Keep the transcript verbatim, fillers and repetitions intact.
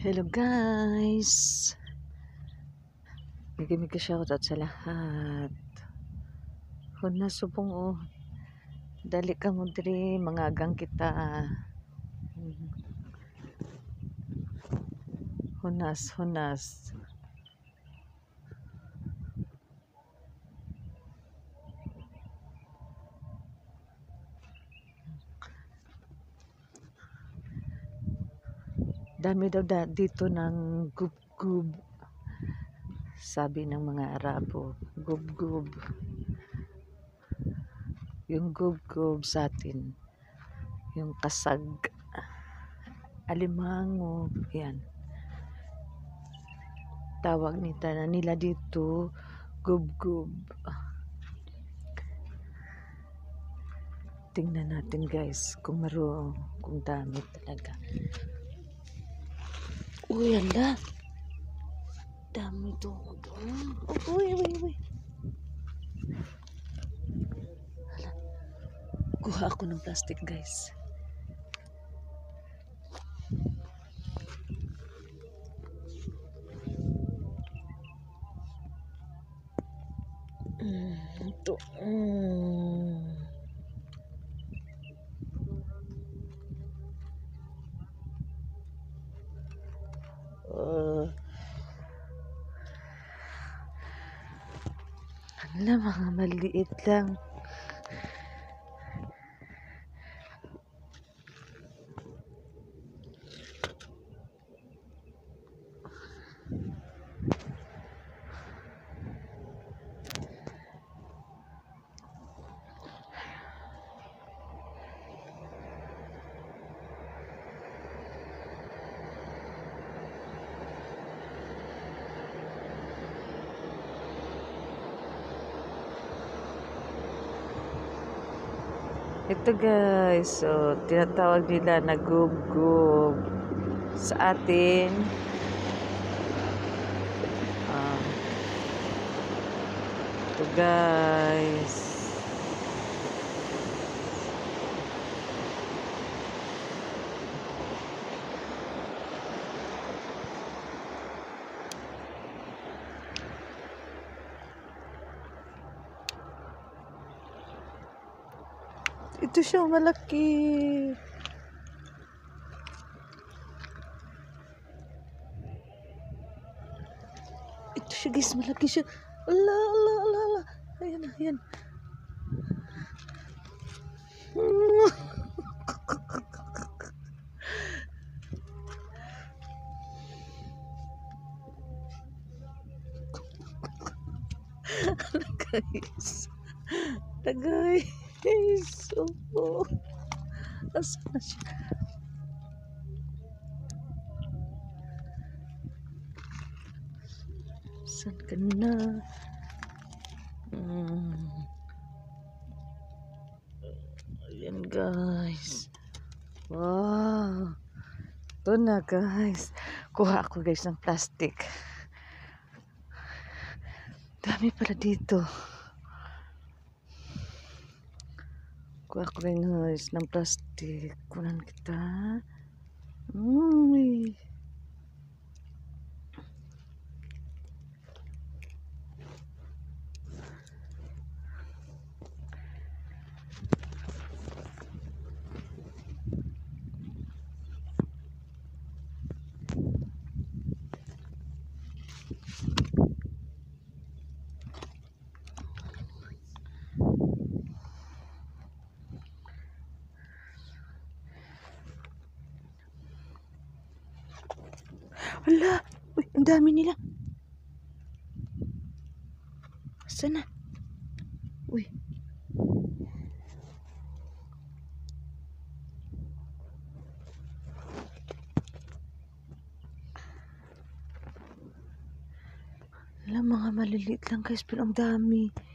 Hello guys! Mega-mega shoutout sa lahat. Hunas subong oh. Dali ka mo diri, mangagang kita. Hunas, hunas. Dami daw da, dito ng gub-gub. Sabi ng mga Arabo, gub-gub. Yung gub-gub sa atin, yung kasag, alimango, yan. Tawag nita na nila dito, gub-gub. Tingnan natin guys, kung maro, kung dami talaga. Uy, ala. Dami to. Oh, uy, uy, uy. Hala. Kuha ako ng plastic guys. Mm, ito. Mm. Uh, Hala, mga maliit lang. Ito guys, so tinatawag nila na gub-gub sa atin. Um, ito guys. Ito siya malaki. Ito siya guys, malaki siya. Ala, ala, ala, ala. Ayan, ayan. Guys. Tagay. Guys. Oh. Asan na siya? Saan ka na? Hmm. Ayan guys. Wow. Ito na guys. Kuha ako guys ng plastic. Dami pala dito. Kuha ko rin guys ng plastic. Kunan kita. Uy. Ala! Uy, ang dami nila. Sana? Uy. Ala, mga maliliit lang guys, pero ang dami.